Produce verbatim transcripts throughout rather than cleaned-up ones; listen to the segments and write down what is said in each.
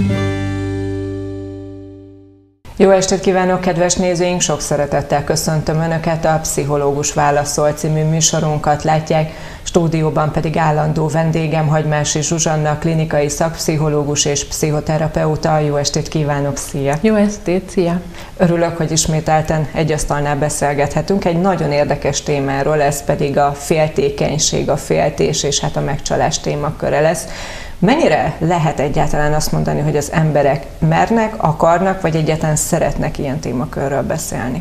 Jó estét kívánok, kedves nézőink! Sok szeretettel köszöntöm Önöket, a Pszichológus Válaszol című műsorunkat látják, stúdióban pedig állandó vendégem Hagymási Zsuzsanna, klinikai szakpszichológus és pszichoterapeuta. Jó estét kívánok, szia! Jó estét, szia! Örülök, hogy ismételten egy asztalnál beszélgethetünk egy nagyon érdekes témáról, ez pedig a féltékenység, a féltés és hát a megcsalás témaköre lesz. Mennyire lehet egyáltalán azt mondani, hogy az emberek mernek, akarnak, vagy egyáltalán szeretnek ilyen témakörről beszélni?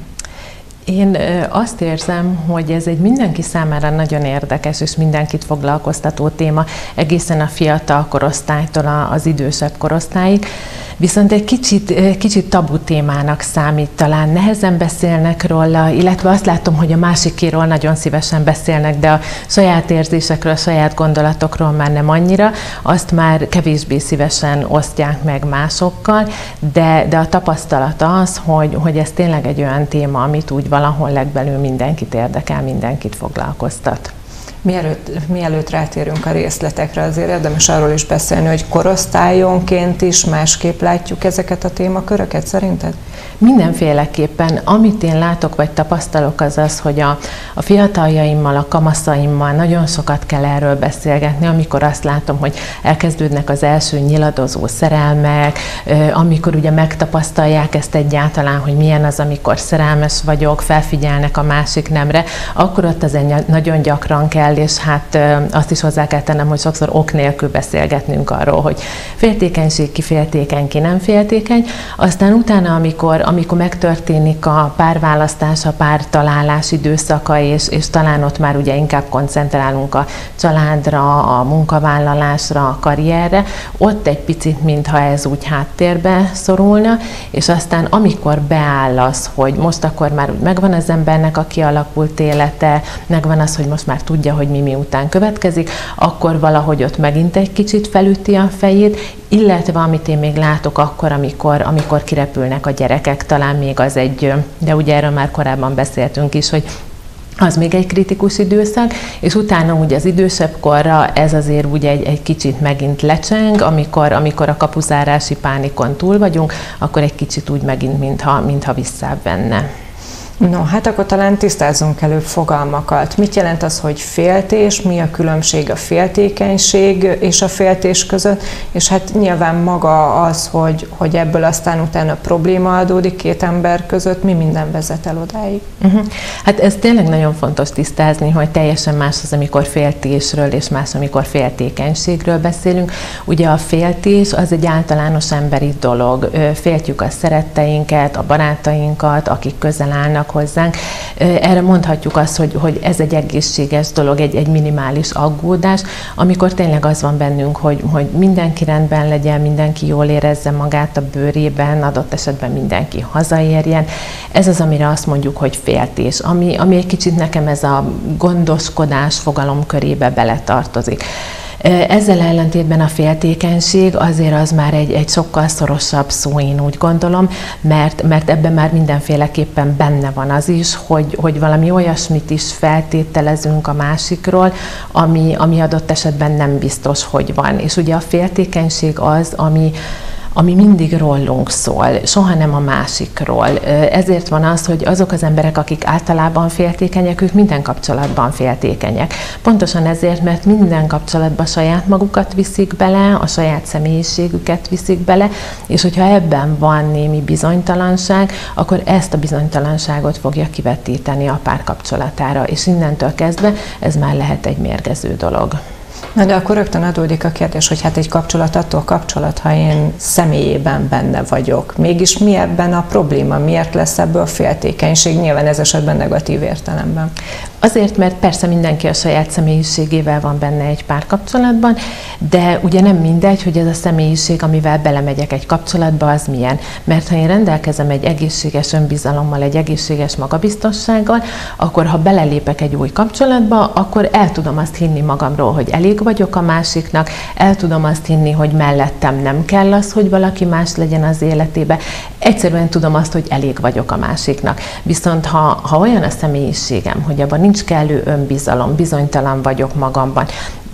Én azt érzem, hogy ez egy mindenki számára nagyon érdekes és mindenkit foglalkoztató téma, egészen a fiatal korosztálytól az idősebb korosztályig. Viszont egy kicsit, kicsit tabu témának számít, talán nehezen beszélnek róla, illetve azt látom, hogy a másikéről nagyon szívesen beszélnek, de a saját érzésekről, a saját gondolatokról már nem annyira, azt már kevésbé szívesen osztják meg másokkal, de, de a tapasztalat az, hogy, hogy ez tényleg egy olyan téma, amit úgy valahol legbelül mindenkit érdekel, mindenkit foglalkoztat. Mielőtt, mielőtt rátérünk a részletekre, azért érdemes arról is beszélni, hogy korosztályonként is másképp látjuk ezeket a témaköröket, szerinted? Mindenféleképpen. Amit én látok vagy tapasztalok, az az, hogy a, a fiataljaimmal, a kamaszaimmal nagyon sokat kell erről beszélgetni, amikor azt látom, hogy elkezdődnek az első nyiladozó szerelmek, amikor ugye megtapasztalják ezt egyáltalán, hogy milyen az, amikor szerelmes vagyok, felfigyelnek a másik nemre, akkor ott azért nagyon gyakran kell, és hát azt is hozzá kell tennem, hogy sokszor ok nélkül beszélgetnünk arról, hogy féltékenység, ki féltékeny, ki nem féltékeny. Aztán utána, amikor, amikor megtörténik a párválasztás, a pártalálás időszaka, és, és talán ott már ugye inkább koncentrálunk a családra, a munkavállalásra, a karrierre, ott egy picit, mintha ez úgy háttérbe szorulna, és aztán amikor beáll az, hogy most akkor már úgy megvan az embernek a kialakult élete, megvan az, hogy most már tudja, hogy mi miután következik, akkor valahogy ott megint egy kicsit felüti a fejét, illetve amit én még látok akkor, amikor, amikor kirepülnek a gyerekek, talán még az egy, de ugye erről már korábban beszéltünk is, hogy az még egy kritikus időszak, és utána ugye az idősebb korra ez azért ugye egy, egy kicsit megint lecseng, amikor, amikor a kapuzárási pánikon túl vagyunk, akkor egy kicsit úgy megint, mintha, mintha visszább venne. No, hát akkor talán tisztázzunk előbb fogalmakat. Mit jelent az, hogy féltés, mi a különbség a féltékenység és a féltés között, és hát nyilván maga az, hogy, hogy ebből aztán utána probléma adódik két ember között, mi minden vezet el odáig? Uh-huh. Hát ez tényleg nagyon fontos tisztázni, hogy teljesen más az, amikor féltésről, és más, amikor féltékenységről beszélünk. Ugye a féltés az egy általános emberi dolog. Féltjük a szeretteinket, a barátainkat, akik közel állnak hozzánk. Erre mondhatjuk azt, hogy, hogy ez egy egészséges dolog, egy, egy minimális aggódás, amikor tényleg az van bennünk, hogy, hogy mindenki rendben legyen, mindenki jól érezze magát a bőrében, adott esetben mindenki hazaérjen. Ez az, amire azt mondjuk, hogy féltés, ami, ami egy kicsit nekem ez a gondoskodás fogalom körébe beletartozik. Ezzel ellentétben a féltékenység azért az már egy, egy sokkal szorosabb szó, én úgy gondolom, mert, mert ebben már mindenféleképpen benne van az is, hogy, hogy valami olyasmit is feltételezünk a másikról, ami, ami adott esetben nem biztos, hogy van. És ugye a féltékenység az, ami ami mindig rólunk szól, soha nem a másikról. Ezért van az, hogy azok az emberek, akik általában féltékenyek, ők minden kapcsolatban féltékenyek. Pontosan ezért, mert minden kapcsolatban saját magukat viszik bele, a saját személyiségüket viszik bele, és hogyha ebben van némi bizonytalanság, akkor ezt a bizonytalanságot fogja kivetíteni a párkapcsolatára, és innentől kezdve ez már lehet egy mérgező dolog. Na de akkor rögtön adódik a kérdés, hogy hát egy kapcsolat attól kapcsolat, ha én személyében benne vagyok. Mégis mi ebben a probléma? Miért lesz ebből féltékenység? Nyilván ez esetben negatív értelemben. Azért, mert persze mindenki a saját személyiségével van benne egy párkapcsolatban, de ugye nem mindegy, hogy ez a személyiség, amivel belemegyek egy kapcsolatba, az milyen. Mert ha én rendelkezem egy egészséges önbizalommal, egy egészséges magabiztossággal, akkor ha belelépek egy új kapcsolatba, akkor el tudom azt hinni magamról, hogy elég vagyok a másiknak, el tudom azt hinni, hogy mellettem nem kell az, hogy valaki más legyen az életébe. Egyszerűen tudom azt, hogy elég vagyok a másiknak. Viszont ha, ha olyan a személyiségem, hogy abban nincs kellő önbizalom, bizonytalan vagyok magamban,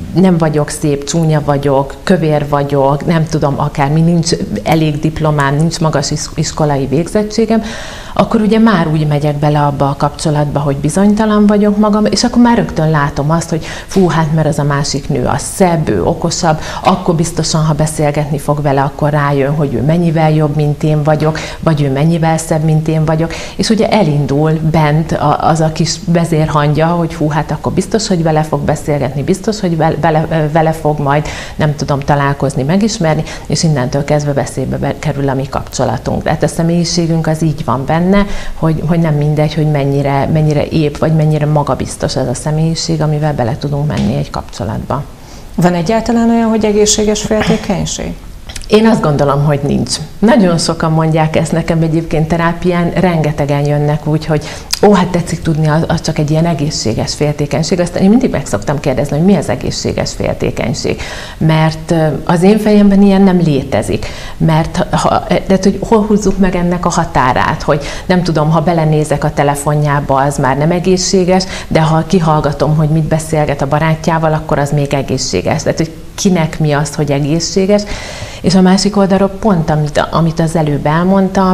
nem vagyok szép, csúnya vagyok, kövér vagyok, nem tudom, akármi, nincs elég diplomám, nincs magas iskolai végzettségem, akkor ugye már úgy megyek bele abba a kapcsolatba, hogy bizonytalan vagyok magam, és akkor már rögtön látom azt, hogy fú, hát mert az a másik nő az szebb, ő okosabb, akkor biztosan, ha beszélgetni fog vele, akkor rájön, hogy ő mennyivel jobb, mint én vagyok, vagy ő mennyivel szebb, mint én vagyok, és ugye elindul bent az a kis vezérhangja, hogy hú, hát akkor biztos, hogy vele fog beszélgetni, biztos, hogy vele, vele fog majd, nem tudom, találkozni, megismerni, és innentől kezdve veszélybe kerül a mi kapcsolatunk. Tehát a személyiségünk az így van benne, hogy, hogy nem mindegy, hogy mennyire, mennyire épp, vagy mennyire magabiztos ez a személyiség, amivel bele tudunk menni egy kapcsolatba. Van egyáltalán olyan, hogy egészséges féltékenység? Én azt gondolom, hogy nincs. Nagyon sokan mondják ezt nekem egyébként terápián, rengetegen jönnek úgy, hogy ó, hát tetszik tudni, az, az csak egy ilyen egészséges féltékenység. Aztán én mindig meg szoktam kérdezni, hogy mi az egészséges féltékenység. Mert az én fejemben ilyen nem létezik. Mert ha, de hogy hol húzzuk meg ennek a határát, hogy nem tudom, ha belenézek a telefonjába, az már nem egészséges, de ha kihallgatom, hogy mit beszélget a barátjával, akkor az még egészséges. Tehát, hogy kinek mi az, hogy egészséges. És a másik oldalról pont, amit, amit az előbb elmondtam,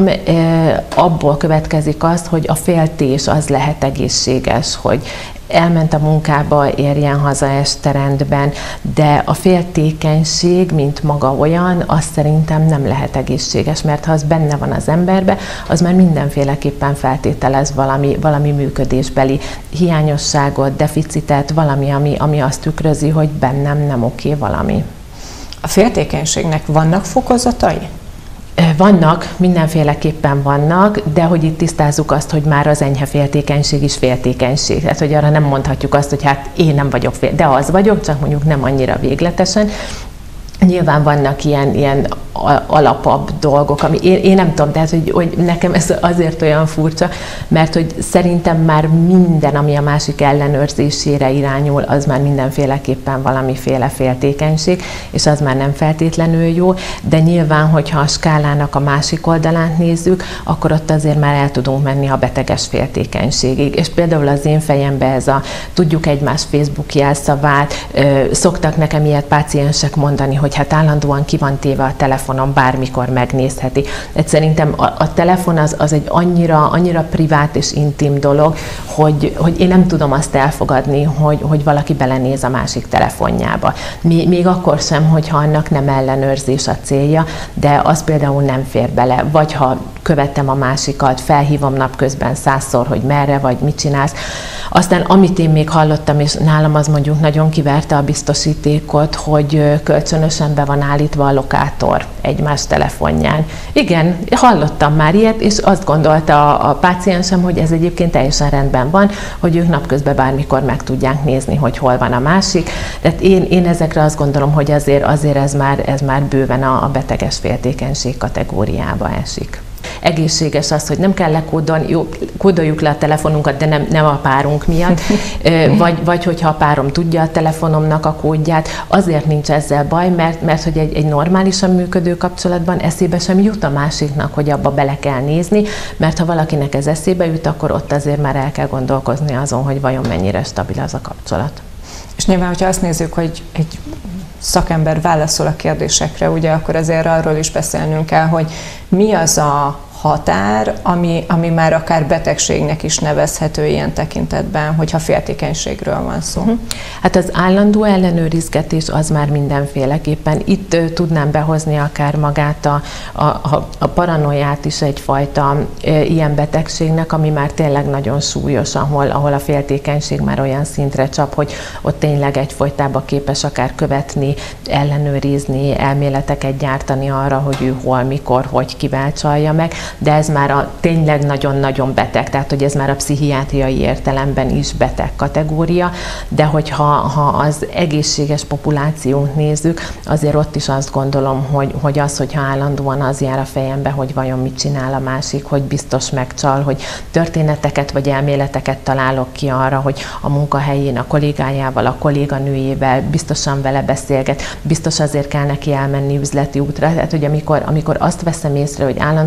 abból következik az, hogy a féltés az lehet egészséges, hogy elment a munkába, érjen haza este rendben, de a féltékenység, mint maga olyan, az szerintem nem lehet egészséges, mert ha az benne van az emberbe, az már mindenféleképpen feltételez valami, valami működésbeli hiányosságot, deficitet, valami, ami, ami azt tükrözi, hogy bennem nem oké valami. A féltékenységnek vannak fokozatai? Vannak, mindenféleképpen vannak, de hogy itt tisztázzuk azt, hogy már az enyhe féltékenység is féltékenység. Tehát, hogy arra nem mondhatjuk azt, hogy hát én nem vagyok fél, de az vagyok, csak mondjuk nem annyira végletesen. Nyilván vannak ilyen, ilyen alapabb dolgok, ami én, én nem tudom, tehát hogy, hogy nekem ez azért olyan furcsa, mert hogy szerintem már minden, ami a másik ellenőrzésére irányul, az már mindenféleképpen valamiféle féltékenység, és az már nem feltétlenül jó, de nyilván, hogyha a skálának a másik oldalát nézzük, akkor ott azért már el tudunk menni a beteges féltékenységig. És például az én fejemben ez a tudjuk egymás Facebook jelszavát, szoktak nekem ilyet páciensek mondani, hogy hát állandóan ki van téve a telefonon, bármikor megnézheti. De szerintem a, a telefon az, az egy annyira, annyira privát és intim dolog, hogy, hogy én nem tudom azt elfogadni, hogy, hogy valaki belenéz a másik telefonjába. Még, még akkor sem, hogyha annak nem ellenőrzés a célja, de az például nem fér bele. Vagy ha követem a másikat, felhívom napközben százszor, hogy merre vagy, mit csinálsz. Aztán amit én még hallottam, és nálam az mondjuk nagyon kiverte a biztosítékot, hogy kölcsönösen be van állítva a lokátor egymás telefonján. Igen, hallottam már ilyet, és azt gondolta a, a páciensem, hogy ez egyébként teljesen rendben van, hogy ők napközben bármikor meg tudják nézni, hogy hol van a másik. Tehát én, én ezekre azt gondolom, hogy azért, azért ez, már, ez már bőven a, a beteges féltékenység kategóriába esik. Egészséges az, hogy nem kell lekódolni, jó, kódoljuk le a telefonunkat, de nem, nem a párunk miatt, vagy, vagy hogyha a párom tudja a telefonomnak a kódját, azért nincs ezzel baj, mert, mert hogy egy, egy normálisan működő kapcsolatban eszébe sem jut a másiknak, hogy abba bele kell nézni, mert ha valakinek ez eszébe jut, akkor ott azért már el kell gondolkozni azon, hogy vajon mennyire stabil az a kapcsolat. És nyilván, hogyha azt nézzük, hogy egy szakember válaszol a kérdésekre, ugye akkor azért arról is beszélnünk kell, hogy mi az a határ, ami, ami már akár betegségnek is nevezhető ilyen tekintetben, hogyha féltékenységről van szó. Hát az állandó ellenőrizgetés az már mindenféleképpen. Itt uh, tudnám behozni akár magát a, a, a paranoiát is egyfajta uh, ilyen betegségnek, ami már tényleg nagyon súlyos, ahol, ahol a féltékenység már olyan szintre csap, hogy ott tényleg egyfolytában képes akár követni, ellenőrizni, elméleteket gyártani arra, hogy ő hol, mikor, hogy kivel csalja meg, de ez már a tényleg nagyon-nagyon beteg, tehát hogy ez már a pszichiátriai értelemben is beteg kategória, de hogyha ha az egészséges populációt nézzük, azért ott is azt gondolom, hogy, hogy az, hogyha állandóan az jár a fejembe, hogy vajon mit csinál a másik, hogy biztos megcsal, hogy történeteket vagy elméleteket találok ki arra, hogy a munkahelyén a kollégájával, a kolléganőjével biztosan vele beszélget, biztos azért kell neki elmenni üzleti útra, tehát hogy amikor, amikor azt veszem észre, hogy állandóan elkörül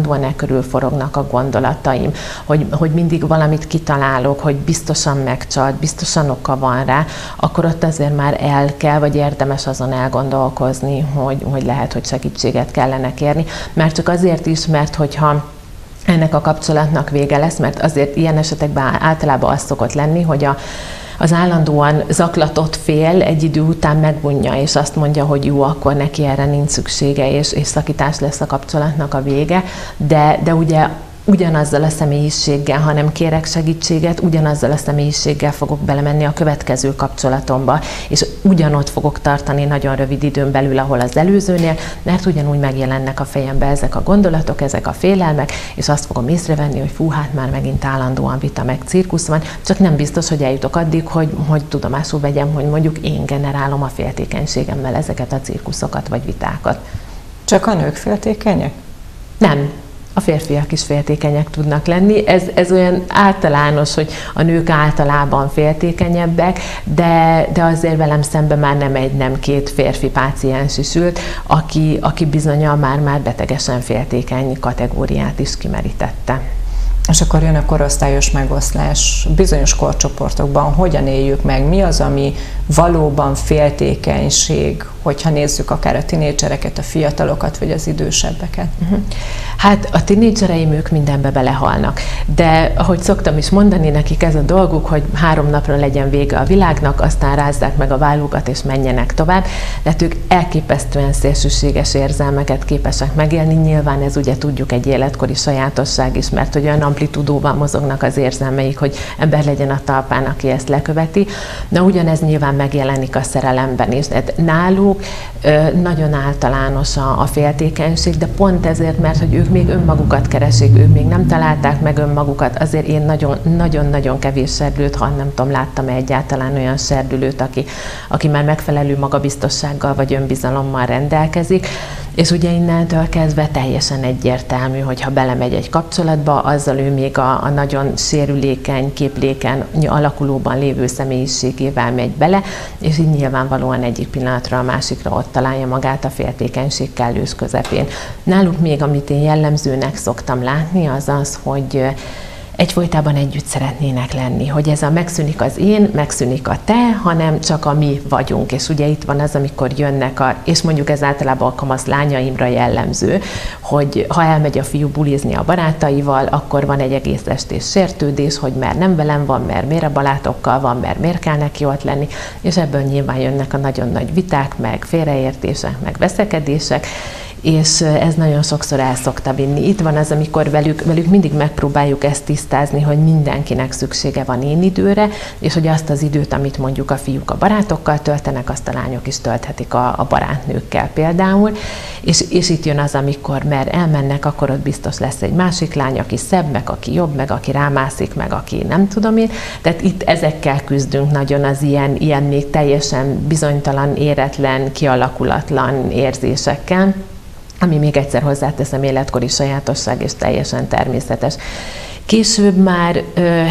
körül forognak a gondolataim, hogy, hogy mindig valamit kitalálok, hogy biztosan megcsalt, biztosan oka van rá, akkor ott azért már el kell, vagy érdemes azon elgondolkozni, hogy, hogy lehet, hogy segítséget kellene kérni. Már csak azért is, mert hogyha ennek a kapcsolatnak vége lesz, mert azért ilyen esetekben általában az szokott lenni, hogy a az állandóan zaklatott fél egy idő után megbunja, és azt mondja, hogy jó, akkor neki erre nincs szüksége, és, és szakítás lesz a kapcsolatnak a vége, de, de ugye ugyanazzal a személyiséggel, ha nem kérek segítséget, ugyanazzal a személyiséggel fogok belemenni a következő kapcsolatomba, és ugyanott fogok tartani nagyon rövid időn belül, ahol az előzőnél, mert ugyanúgy megjelennek a fejembe ezek a gondolatok, ezek a félelmek, és azt fogom észrevenni, hogy fú, hát már megint állandóan vita meg cirkusz van, csak nem biztos, hogy eljutok addig, hogy, hogy tudomásul vegyem, hogy mondjuk én generálom a féltékenységemmel ezeket a cirkuszokat vagy vitákat. Csak a nők féltékenyek? Nem. A férfiak is féltékenyek tudnak lenni. Ez, ez olyan általános, hogy a nők általában féltékenyebbek, de, de azért velem szemben már nem egy, nem két férfi páciens is ült, aki, aki bizonnyal már-már betegesen féltékeny kategóriát is kimerítette. És akkor jön a korosztályos megoszlás. Bizonyos korcsoportokban hogyan éljük meg? Mi az, ami valóban féltékenység, hogyha nézzük akár a tinédzsereket, a fiatalokat, vagy az idősebbeket? Uh-huh. Hát a tinédzsereim, ők mindenbe belehalnak. De ahogy szoktam is mondani, nekik ez a dolguk, hogy három napra legyen vége a világnak, aztán rázzák meg a vállukat és menjenek tovább. De ők elképesztően szélsőséges érzelmeket képesek megélni. Nyilván ez ugye tudjuk egy életkori sajátosság is, mert hogy olyan amplitudóval mozognak az érzelmeik, hogy ember legyen a talpán, aki ezt leköveti. Na ugyanez nyilván megjelenik a szerelemben is. Tehát náluk nagyon általános a, a féltékenység, de pont ezért, mert hogy ők még önmagukat keresik, ők még nem találták meg önmagukat, azért én nagyon-nagyon kevés serdülőt, ha nem tudom, láttam -e egyáltalán olyan serdülőt, aki, aki már megfelelő magabiztossággal vagy önbizalommal rendelkezik, és ugye innentől kezdve teljesen egyértelmű, hogy ha belemegy egy kapcsolatba, azzal ő még a, a nagyon sérülékeny, képlékeny, alakulóban lévő személyiségével megy bele, és így nyilvánvalóan egyik pillanatra a másikra ott találja magát a féltékenység kellős közepén. Náluk még, amit én jellemzőnek szoktam látni, az az, hogy egyfolytában együtt szeretnének lenni, hogy ez a megszűnik az én, megszűnik a te, hanem csak a mi vagyunk. És ugye itt van az, amikor jönnek, a, és mondjuk ez általában a kamasz lányaimra jellemző, hogy ha elmegy a fiú bulizni a barátaival, akkor van egy egész estés sértődés, hogy mert nem velem van, mert miért a barátokkal van, mert miért kell neki ott lenni, és ebből nyilván jönnek a nagyon nagy viták, meg félreértések, meg veszekedések, és ez nagyon sokszor el szokta vinni. Itt van az, amikor velük, velük mindig megpróbáljuk ezt tisztázni, hogy mindenkinek szüksége van én időre, és hogy azt az időt, amit mondjuk a fiúk a barátokkal töltenek, azt a lányok is tölthetik a, a barátnőkkel például. És, és itt jön az, amikor mert elmennek, akkor ott biztos lesz egy másik lány, aki szebb, meg aki jobb, meg aki rámászik, meg aki nem tudom én. Tehát itt ezekkel küzdünk nagyon, az ilyen, ilyen még teljesen bizonytalan, éretlen, kialakulatlan érzésekkel, ami még egyszer hozzáteszem, életkori sajátosság és teljesen természetes. Később már ö,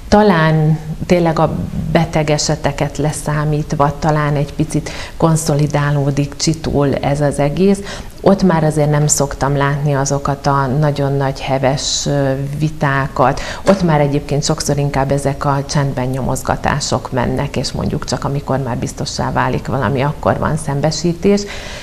talán tényleg a beteg eseteket leszámítva, talán egy picit konszolidálódik, csitul ez az egész. Ott már azért nem szoktam látni azokat a nagyon nagy heves vitákat. Ott már egyébként sokszor inkább ezek a csendben nyomozgatások mennek, és mondjuk csak amikor már biztossá válik valami, akkor van szembesítés,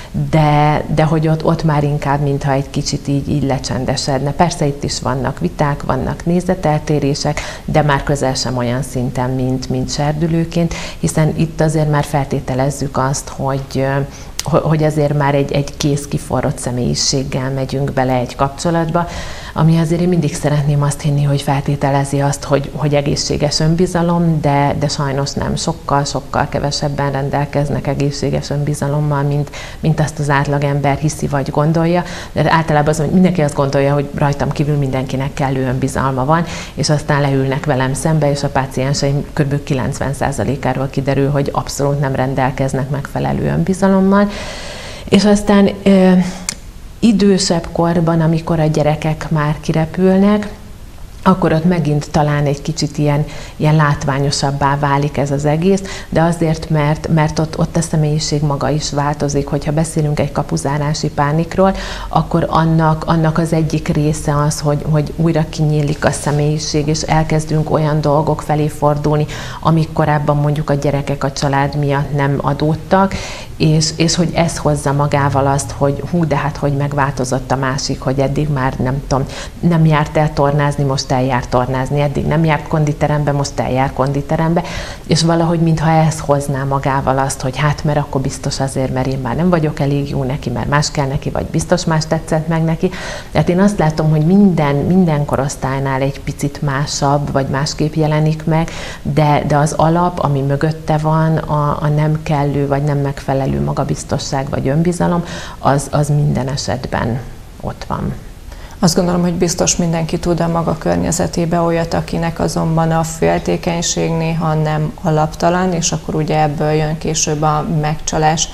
de, de hogy ott, ott már inkább, mintha egy kicsit így, így lecsendesedne. Persze itt is vannak viták, vannak nézeteltérések, de már közel sem olyan szinten, mint, mint serdülőként, hiszen itt azért már feltételezzük azt, hogy hogy azért már egy, egy kész kiforrott személyiséggel megyünk bele egy kapcsolatba, ami azért én mindig szeretném azt hinni, hogy feltételezi azt, hogy, hogy egészséges önbizalom, de, de sajnos nem. Sokkal-sokkal kevesebben rendelkeznek egészséges önbizalommal, mint, mint azt az átlagember hiszi vagy gondolja. De általában az, hogy mindenki azt gondolja, hogy rajtam kívül mindenkinek kellő önbizalma van, és aztán leülnek velem szembe, és a pácienseim kb. kilencven százalékáról kiderül, hogy abszolút nem rendelkeznek megfelelő önbizalommal. És aztán idősebb korban, amikor a gyerekek már kirepülnek, akkor ott megint talán egy kicsit ilyen, ilyen látványosabbá válik ez az egész, de azért, mert, mert ott, ott a személyiség maga is változik. Hogyha beszélünk egy kapuzárási pánikról, akkor annak, annak az egyik része az, hogy, hogy újra kinyílik a személyiség, és elkezdünk olyan dolgok felé fordulni, amik korábban mondjuk a gyerekek a család miatt nem adódtak, és, és hogy ez hozza magával azt, hogy hú, de hát hogy megváltozott a másik, hogy eddig már nem tudom, nem járt el tornázni, most eljár tornázni, eddig nem járt konditerembe, most eljár konditerembe, és valahogy mintha ez hozná magával azt, hogy hát mert akkor biztos azért, mert én már nem vagyok elég jó neki, mert más kell neki, vagy biztos más tetszett meg neki. Tehát én azt látom, hogy minden, minden korosztálynál egy picit másabb, vagy másképp jelenik meg, de, de az alap, ami mögötte van, a, a nem kellő, vagy nem megfelelő magabiztosság, vagy önbizalom, az, az minden esetben ott van. Azt gondolom, hogy biztos mindenki tud a maga környezetébe olyat, akinek azonban a féltékenység néha nem alaptalan, és akkor ugye ebből jön később a megcsalás.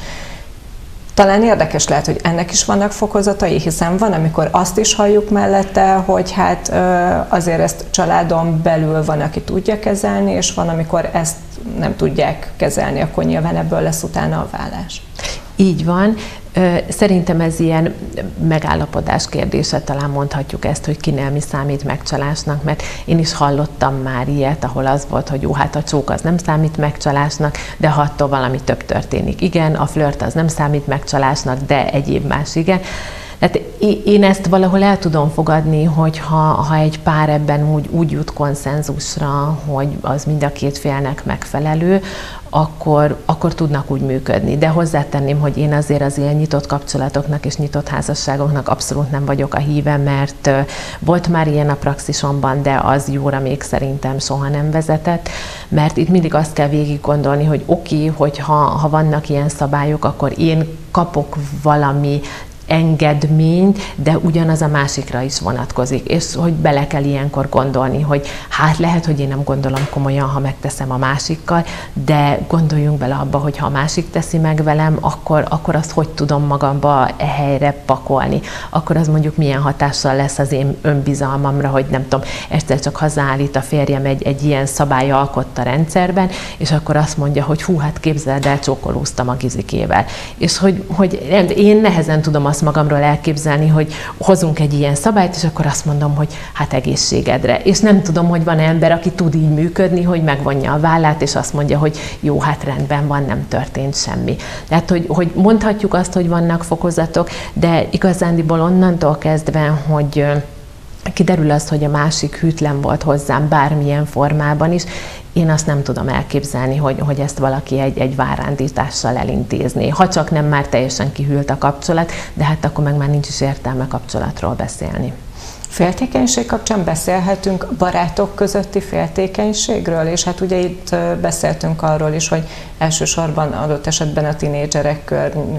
Talán érdekes lehet, hogy ennek is vannak fokozatai, hiszen van, amikor azt is halljuk mellette, hogy hát azért ezt családon belül van, aki tudja kezelni, és van, amikor ezt nem tudják kezelni, akkor nyilván ebből lesz utána a vállás. Így van. Szerintem ez ilyen megállapodás kérdése, talán mondhatjuk ezt, hogy kinél mi számít megcsalásnak, mert én is hallottam már ilyet, ahol az volt, hogy jó, hát a csók az nem számít megcsalásnak, de ha attól valami több történik. Igen, a flört az nem számít megcsalásnak, de egyéb más igen. Tehát én ezt valahol el tudom fogadni, hogy ha, ha egy pár ebben úgy, úgy jut konszenzusra, hogy az mind a két félnek megfelelő, akkor, akkor tudnak úgy működni. De hozzátenném, hogy én azért az ilyen nyitott kapcsolatoknak és nyitott házasságoknak abszolút nem vagyok a híve, mert volt már ilyen a praxisomban, de az jóra még szerintem soha nem vezetett, mert itt mindig azt kell végig gondolni, hogy oké, okay, hogy ha, ha vannak ilyen szabályok, akkor én kapok valami engedményt, de ugyanaz a másikra is vonatkozik, és hogy bele kell ilyenkor gondolni, hogy hát lehet, hogy én nem gondolom komolyan, ha megteszem a másikkal, de gondoljunk bele abba, hogy ha a másik teszi meg velem, akkor, akkor azt hogy tudom magamba e helyre pakolni, akkor az mondjuk milyen hatással lesz az én önbizalmamra, hogy nem tudom, egyszer csak hazaállít a férjem egy, egy ilyen szabály alkott a rendszerben, és akkor azt mondja, hogy hú, hát képzeld el, csókolóztam a gizikével. És hogy, hogy én nehezen tudom azt magamról elképzelni, hogy hozunk egy ilyen szabályt, és akkor azt mondom, hogy hát egészségedre. És nem tudom, hogy van ember, aki tud így működni, hogy megvonja a vállát, és azt mondja, hogy jó, hát rendben van, nem történt semmi. Tehát, hogy, hogy mondhatjuk azt, hogy vannak fokozatok, de igazándiból onnantól kezdve, hogy kiderül az, hogy a másik hűtlen volt hozzám bármilyen formában is, én azt nem tudom elképzelni, hogy, hogy ezt valaki egy, egy várándítással elintézné. Ha csak nem már teljesen kihűlt a kapcsolat, de hát akkor meg már nincs is értelme kapcsolatról beszélni. Féltékenység kapcsán beszélhetünk barátok közötti féltékenységről, és hát ugye itt beszéltünk arról is, hogy elsősorban adott esetben a tinédzserek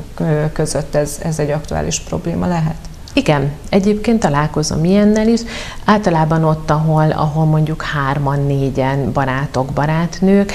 között ez, ez egy aktuális probléma lehet. Igen, egyébként találkozom ilyennel is, általában ott, ahol, ahol mondjuk hárman, négyen barátok, barátnők,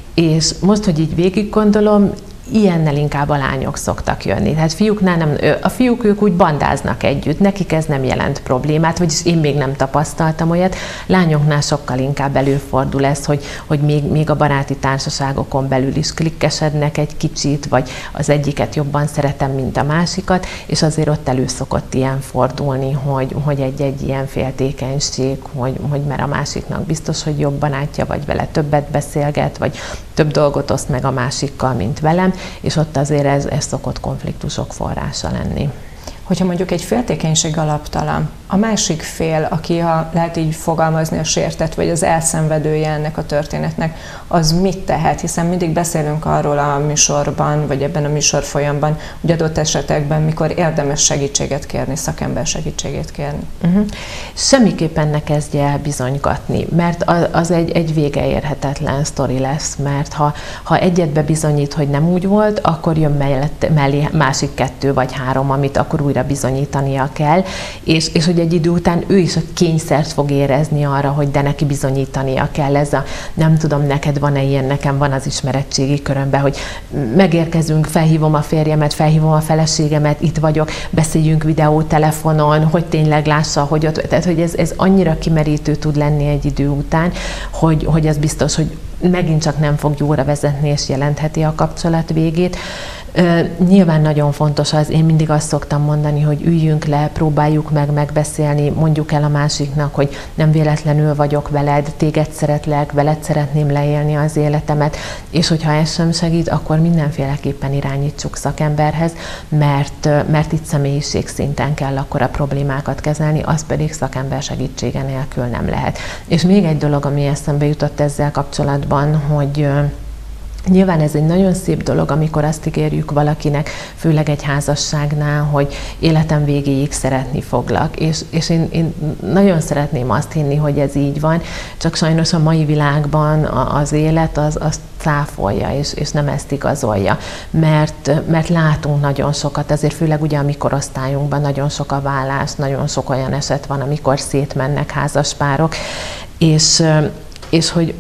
és most, hogy így végig gondolom, ilyennel inkább a lányok szoktak jönni. Tehát fiúknál nem, a fiúk ők úgy bandáznak együtt, nekik ez nem jelent problémát, vagyis én még nem tapasztaltam olyat. Lányoknál sokkal inkább előfordul ez, hogy, hogy még, még a baráti társaságokon belül is klikkesednek egy kicsit, vagy az egyiket jobban szeretem, mint a másikat, és azért ott elő szokott ilyen fordulni, hogy, hogy egy-egy ilyen féltékenység, hogy, hogy mert a másiknak biztos, hogy jobb barátja, vagy vele többet beszélget, vagy több dolgot oszt meg a másikkal, mint velem, és ott azért ez, ez szokott konfliktusok forrása lenni. Hogyha mondjuk egy féltékenység alaptalan, a másik fél, aki, ha lehet így fogalmazni, a sértett vagy az elszenvedője ennek a történetnek, az mit tehet? Hiszen mindig beszélünk arról a műsorban, vagy ebben a műsorfolyamban, hogy adott esetekben, mikor érdemes segítséget kérni, szakember segítségét kérni. Uh-huh. Semmiképpen ne kezdje el bizonygatni, mert az egy, egy vége érhetetlen sztori lesz, mert ha, ha egyet bebizonyít, hogy nem úgy volt, akkor jön mellett, mellé másik kettő vagy három, amit akkor újra újra bizonyítania kell, és, és hogy egy idő után ő is a kényszert fog érezni arra, hogy de neki bizonyítania kell. Ez a, nem tudom, neked van-e ilyen, nekem van az ismeretségi körömben, hogy megérkezünk, felhívom a férjemet, felhívom a feleségemet, itt vagyok, beszéljünk videótelefonon, hogy tényleg lássa, hogy ott, tehát hogy ez, ez annyira kimerítő tud lenni egy idő után, hogy, hogy ez biztos, hogy megint csak nem fog jóra vezetni, és jelentheti a kapcsolat végét. Nyilván nagyon fontos az, én mindig azt szoktam mondani, hogy üljünk le, próbáljuk meg megbeszélni, mondjuk el a másiknak, hogy nem véletlenül vagyok veled, téged szeretlek, veled szeretném leélni az életemet, és hogyha ez sem segít, akkor mindenféleképpen irányítsuk szakemberhez, mert, mert itt személyiségszinten kell akkor a problémákat kezelni, az pedig szakember segítsége nélkül nem lehet. És még egy dolog, ami eszembe jutott ezzel kapcsolatban, hogy nyilván ez egy nagyon szép dolog, amikor azt ígérjük valakinek, főleg egy házasságnál, hogy életem végéig szeretni foglak. És, és én, én nagyon szeretném azt hinni, hogy ez így van, csak sajnos a mai világban az élet az, az cáfolja, és, és nem ezt igazolja. Mert, mert látunk nagyon sokat, azért főleg ugye a mi korosztályunkban nagyon sok a vállás, nagyon sok olyan eset van, amikor szétmennek házaspárok, és, és hogy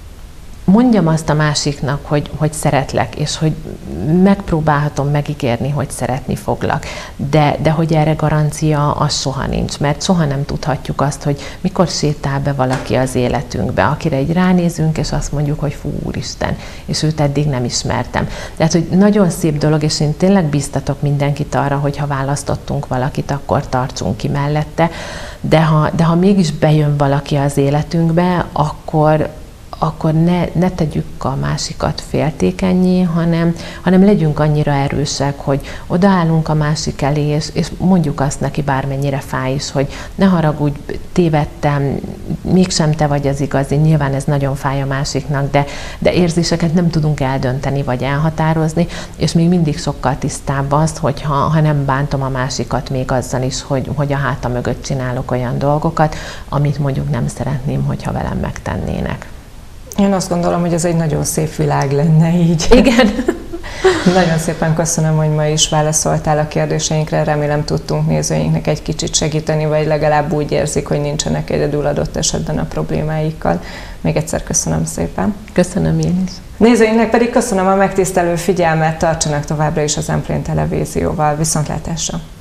mondjam azt a másiknak, hogy, hogy szeretlek, és hogy megpróbálhatom megígérni, hogy szeretni foglak. De, de hogy erre garancia, az soha nincs, mert soha nem tudhatjuk azt, hogy mikor sétál be valaki az életünkbe, akire egy ránézünk, és azt mondjuk, hogy fú, úristen, és őt eddig nem ismertem. Tehát, hogy nagyon szép dolog, és én tényleg bíztatok mindenkit arra, hogy ha választottunk valakit, akkor tartsunk ki mellette, de ha, de ha mégis bejön valaki az életünkbe, akkor akkor ne, ne tegyük a másikat féltékennyé, hanem, hanem legyünk annyira erősek, hogy odaállunk a másik elé, és, és mondjuk azt neki, bármennyire fáj is, hogy ne haragudj, tévedtem, mégsem te vagy az igazi, nyilván ez nagyon fáj a másiknak, de, de érzéseket nem tudunk eldönteni, vagy elhatározni, és még mindig sokkal tisztább az, hogy ha, ha nem bántom a másikat még azzal is, hogy, hogy a háta mögött csinálok olyan dolgokat, amit mondjuk nem szeretném, hogyha velem megtennének. Én azt gondolom, hogy ez egy nagyon szép világ lenne így. Igen. Nagyon szépen köszönöm, hogy ma is válaszoltál a kérdéseinkre. Remélem tudtunk nézőinknek egy kicsit segíteni, vagy legalább úgy érzik, hogy nincsenek egyedül adott esetben a problémáikkal. Még egyszer köszönöm szépen. Köszönöm én is. Nézőinknek pedig köszönöm a megtisztelő figyelmet, tartsanak továbbra is az Emplén televízióval. Viszontlátásra!